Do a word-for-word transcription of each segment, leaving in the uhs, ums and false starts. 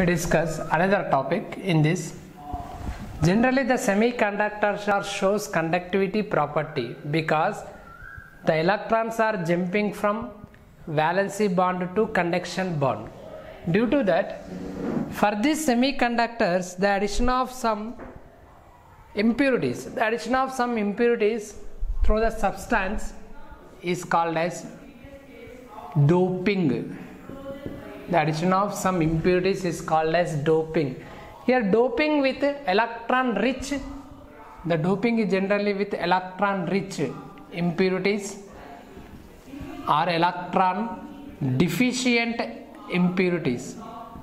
we discuss another topic in this. Generally, the semiconductors are shows conductivity property because the electrons are jumping from valency bond to conduction bond. Due to that, for these semiconductors, the addition of some impurities, the addition of some impurities through the substance is called as doping. The addition of some impurities is called as doping. Here doping with electron rich, the doping is generally with electron rich impurities or electron deficient impurities.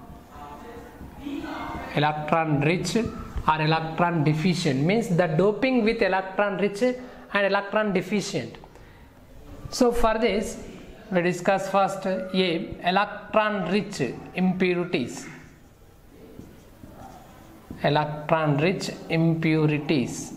Electron rich or electron deficient means the doping with electron rich and electron deficient. So for this we discuss first A, electron rich impurities. Electron rich impurities.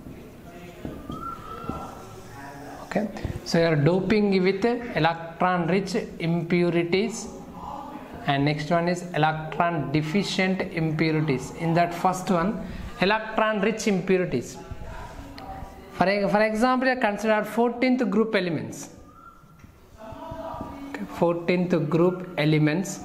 Okay, so you are doping with electron rich impurities, and next one is electron deficient impurities. In that first one, electron rich impurities. For, for example, consider fourteenth group elements. Okay, fourteenth group elements.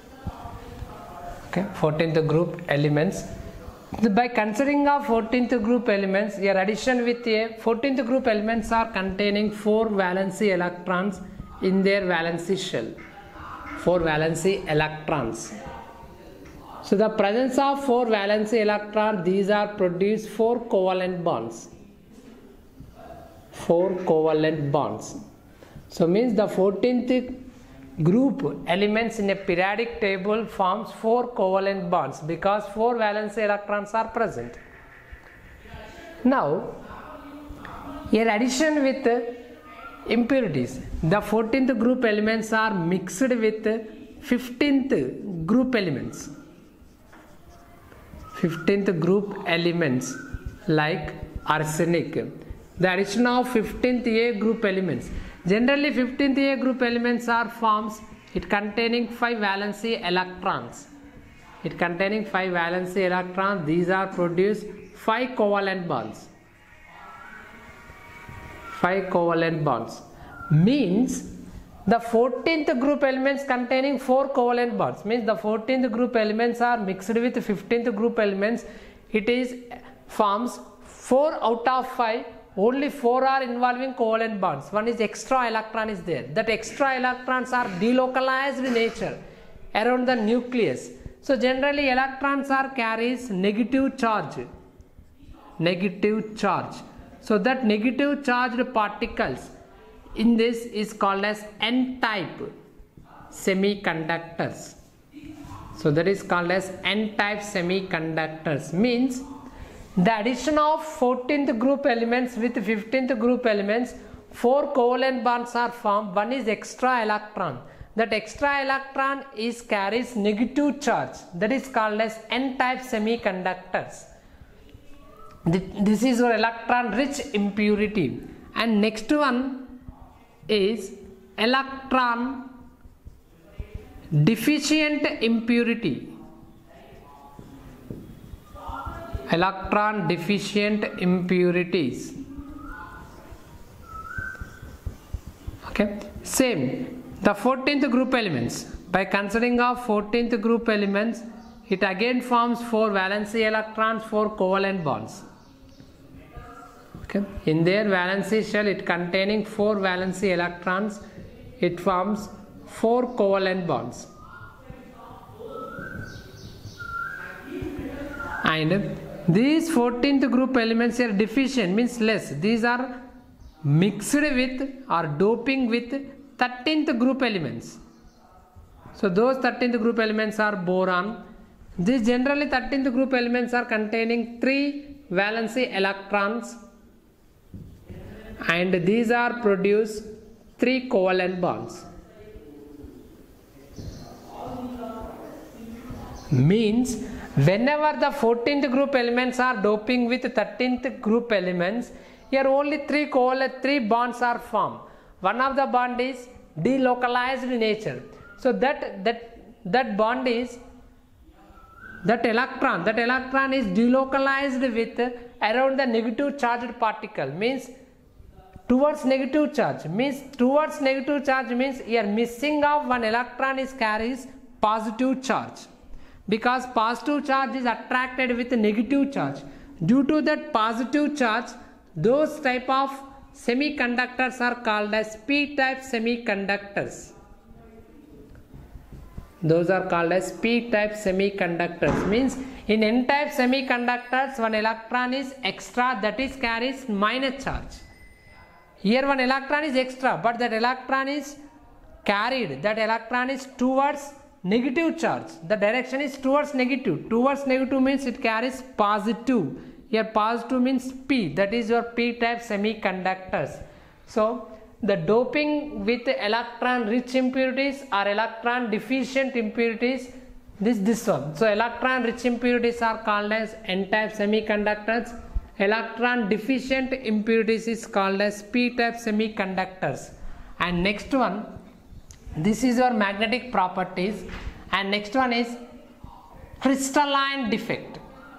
Okay, fourteenth group elements. By considering of fourteenth group elements, your addition with a fourteenth group elements are containing four valency electrons in their valency shell. Four valency electrons. So the presence of four valency electrons, these are produce four covalent bonds. Four covalent bonds. So means the fourteenth group elements in a periodic table forms four covalent bonds because four valency electrons are present. Now, in addition with impurities, the fourteenth group elements are mixed with fifteenth group elements. fifteenth group elements like arsenic. The addition of fifteenth A group elements. Generally, fifteenth A group elements are forms it containing five valency electrons. It containing five valency electrons. These are produce five covalent bonds. Five covalent bonds means the fourteenth group elements containing four covalent bonds means the fourteenth group elements are mixed with fifteenth group elements. It is forms four out of five. Only four are involving covalent bonds. One is extra electron is there. That extra electrons are delocalized in nature around the nucleus. So generally electrons are carries negative charge. Negative charge. So that negative charged particles in this is called as N-type semiconductors. So that is called as N-type semiconductors means the addition of fourteenth group elements with fifteenth group elements, four covalent bonds are formed. One is extra electron. That extra electron is carries negative charge. That is called as N-type semiconductors. This is your electron rich impurity. And next one is electron deficient impurity. Electron deficient impurities. Okay, same. The fourteenth group elements. By considering of fourteenth group elements, it again forms four valency electrons, four covalent bonds. Okay, in their valency shell, it containing four valency electrons. It forms four covalent bonds. And these fourteenth group elements are deficient means less. These are mixed with or doping with thirteenth group elements. So those thirteenth group elements are boron. These generally thirteenth group elements are containing three valency electrons, and these are produce three covalent bonds. Means whenever the fourteenth group elements are doping with thirteenth group elements, here only three covalent three bonds are formed. One of the bond is delocalized in nature. So that that that bond is that electron, that electron is delocalized with around the negative charged particle, means towards negative charge, means towards negative charge means here missing of one electron is carries positive charge, because positive charge is attracted with negative charge. Due to that positive charge, those type of semiconductors are called as p-type semiconductors. Those are called as p-type semiconductors. Means in n-type semiconductors, one electron is extra, that is carries minus charge. Here one electron is extra, but that electron is carried, that electron is towards negative charge. The direction is towards negative. Towards negative means it carries positive. Here positive means P, that is your p-type semiconductors. So the doping with electron rich impurities or electron deficient impurities, this this one. So electron rich impurities are called as n-type semiconductors. Electron deficient impurities is called as p-type semiconductors. And next one, this is your magnetic properties, and next one is crystalline defect.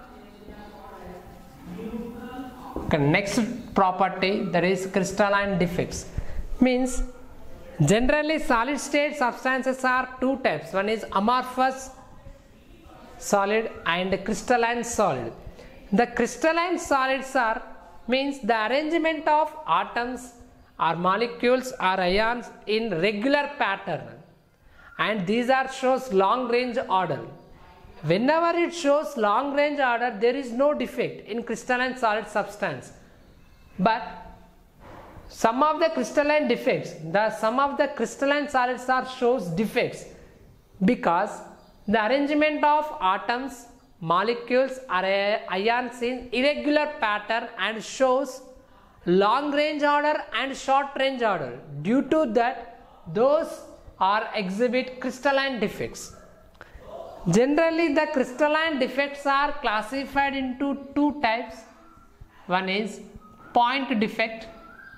Okay, next property, that is crystalline defects. Means generally solid state substances are two types. One is amorphous solid and crystalline solid. The crystalline solids are means the arrangement of atoms or molecules or ions in regular pattern, and these are shows long range order. Whenever it shows long range order, there is no defect in crystalline solid substance. But some of the crystalline defects, the some of the crystalline solids are shows defects because the arrangement of atoms, molecules or ions in irregular pattern and shows long range order and short range order. Due to that, those are exhibit crystalline defects. Generally, the crystalline defects are classified into two types. One is point defect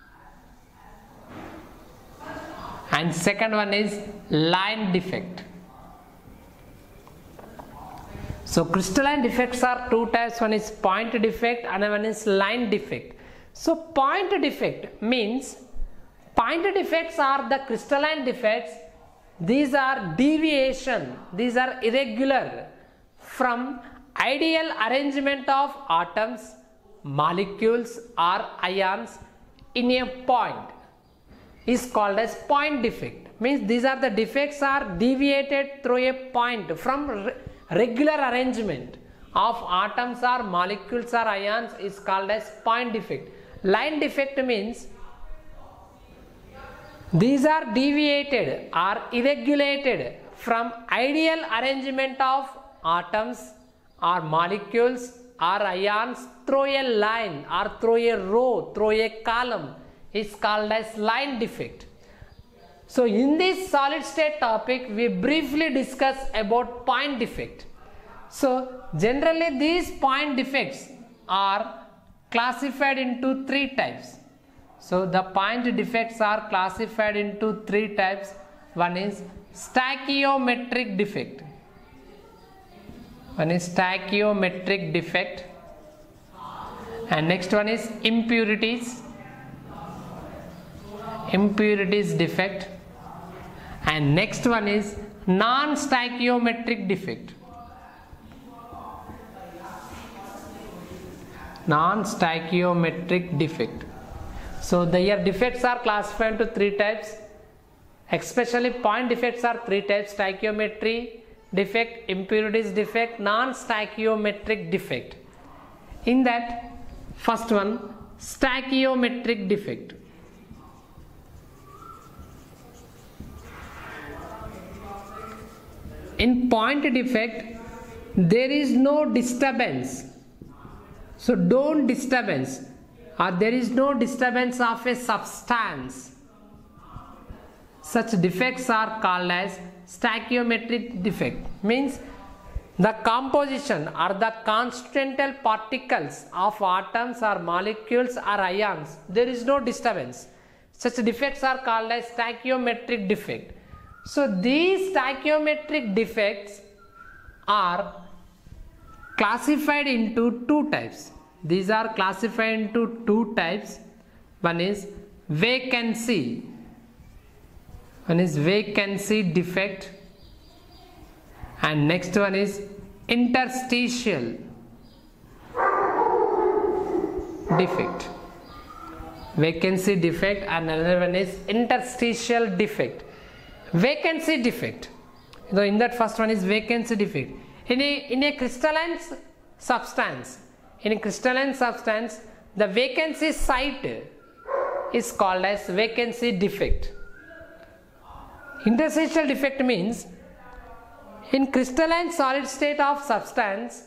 and second one is line defect. So crystalline defects are two types. One is point defect and one is line defect. So point defect means, point defects are the crystalline defects. These are deviation, these are irregular from ideal arrangement of atoms, molecules or ions in a point is called as point defect. Means these are the defects are deviated through a point from re regular arrangement of atoms or molecules or ions is called as point defect. Line defect means these are deviated or irregulated from ideal arrangement of atoms or molecules or ions through a line or through a row, through a column is called as line defect. So in this solid state topic, we briefly discuss about point defect. So generally these point defects are classified into three types. So the point defects are classified into three types. One is stoichiometric defect. One is stoichiometric defect. And next one is impurities. Impurities defect. And next one is non-stoichiometric defect. Non-stoichiometric defect. So the here defects are classified into three types. Especially point defects are three types: stoichiometry defect, impurities defect, non-stoichiometric defect. In that, first one, stoichiometric defect. In point defect, there is no disturbance. So don't disturbance, or there is no disturbance of a substance. Such defects are called as stoichiometric defect. Means the composition or the constitutional particles of atoms or molecules or ions, there is no disturbance. Such defects are called as stoichiometric defect. So these stoichiometric defects are classified into two types. These are classified into two types. One is vacancy. One is vacancy defect, and next one is interstitial defect. Vacancy defect and another one is interstitial defect. Vacancy defect. So in that first one is vacancy defect. In a, in a crystalline substance, in a crystalline substance, the vacancy site is called as vacancy defect. Interstitial defect means in crystalline solid state of substance,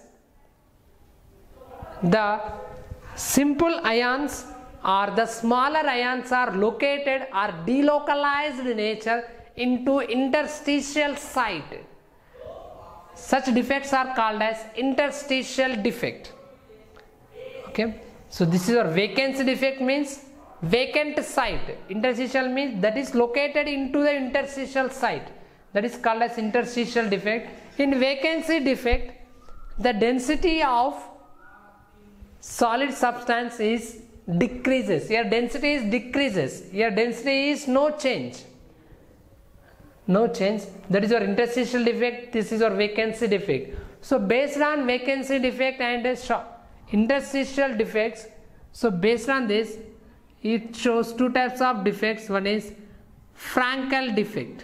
the simple ions or the smaller ions are located or delocalized nature into interstitial site. Such defects are called as interstitial defect. Okay, so this is your vacancy defect means vacant site. Interstitial means that is located into the interstitial site. That is called as interstitial defect. In vacancy defect, the density of solid substance is decreases. Here density is decreases. Here density is no change. No change. That is your interstitial defect. This is your vacancy defect. So based on vacancy defect and interstitial defects, so based on this, it shows two types of defects. One is Frankel defect.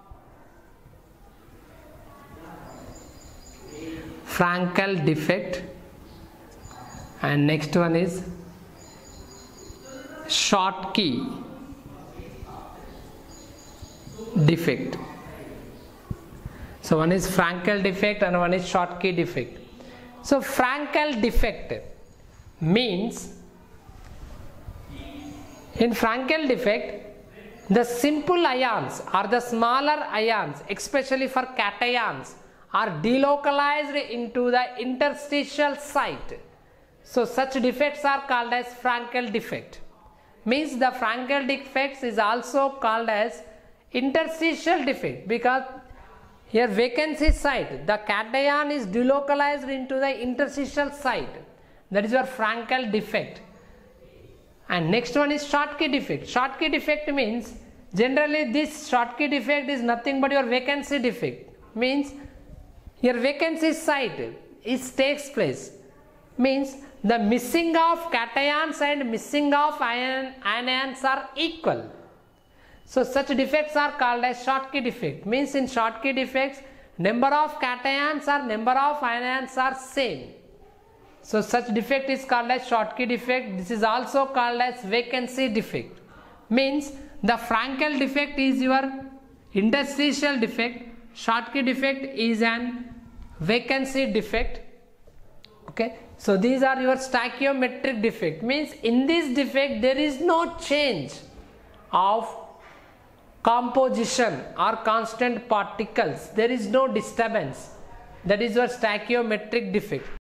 Frankel defect, and next one is Schottky defect. So one is Frankel defect and one is Schottky defect. So Frankel defect means, in Frankel defect, the simple ions or the smaller ions, especially for cations, are delocalized into the interstitial site. So such defects are called as Frankel defect. Means the Frankel defects is also called as interstitial defect, because here vacancy site, the cation is delocalized into the interstitial site. That is your Frankel defect. And next one is Schottky defect. Schottky defect means, generally this Schottky defect is nothing but your vacancy defect. Means your vacancy site is takes place. Means the missing of cations and missing of ion, anions are equal. So such defects are called as Schottky defect. Means in Schottky defects, number of cations or number of ions are same. So such defect is called as Schottky defect. This is also called as vacancy defect. Means the Frankel defect is your interstitial defect. Schottky defect is an vacancy defect. Okay. So these are your stoichiometric defect. Means in this defect there is no change of composition or constant particles. There is no disturbance. That is your stoichiometric defect.